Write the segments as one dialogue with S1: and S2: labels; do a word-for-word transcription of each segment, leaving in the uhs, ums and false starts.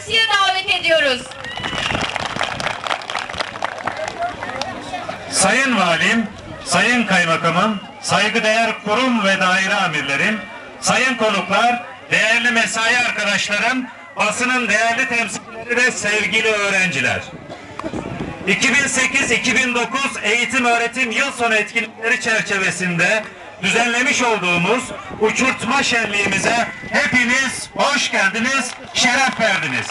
S1: karşıya davet ediyoruz.
S2: Sayın Valim, Sayın Kaymakamım, saygıdeğer kurum ve daire amirlerim, sayın konuklar, değerli mesai arkadaşlarım, basının değerli temsilcileri ve sevgili öğrenciler. iki bin sekiz iki bin dokuz eğitim öğretim yıl sonu etkinlikleri çerçevesinde düzenlemiş olduğumuz uçurtma şenliğimize hepiniz hoş geldiniz, şeref verdiniz.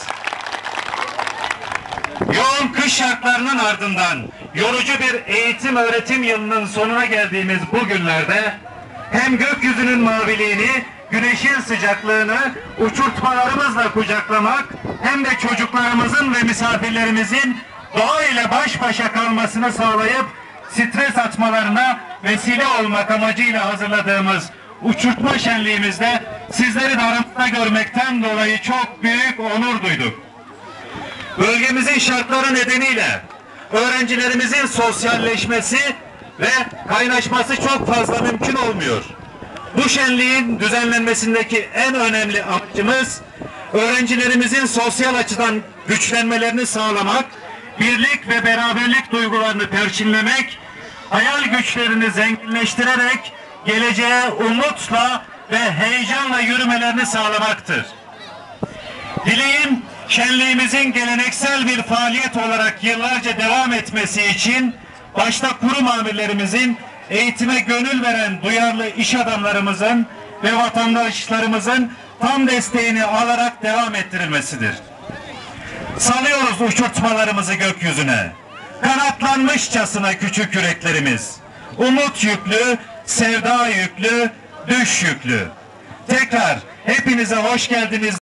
S2: Yoğun kış şartlarının ardından yorucu bir eğitim öğretim yılının sonuna geldiğimiz bu günlerde hem gökyüzünün maviliğini, güneşin sıcaklığını uçurtmalarımızla kucaklamak hem de çocuklarımızın ve misafirlerimizin doğa ile baş başa kalmasını sağlayıp stres atmalarına vesile olmak amacıyla hazırladığımız uçurtma şenliğimizde sizleri de aramızda görmekten dolayı çok büyük onur duyduk. Bölgemizin şartları nedeniyle öğrencilerimizin sosyalleşmesi ve kaynaşması çok fazla mümkün olmuyor. Bu şenliğin düzenlenmesindeki en önemli amacımız öğrencilerimizin sosyal açıdan güçlenmelerini sağlamak, birlik ve beraberlik duygularını perçinlemek, hayal güçlerini zenginleştirerek geleceğe umutla ve heyecanla yürümelerini sağlamaktır. Dileğim şenliğimizin geleneksel bir faaliyet olarak yıllarca devam etmesi için başta kurum amirlerimizin, eğitime gönül veren duyarlı iş adamlarımızın ve vatandaşlarımızın tam desteğini alarak devam ettirilmesidir. Salıyoruz uçurtmalarımızı gökyüzüne. Kanatlanmışçasına küçük yüreklerimiz. Umut yüklü, sevda yüklü, düş yüklü. Tekrar hepinize hoş geldiniz.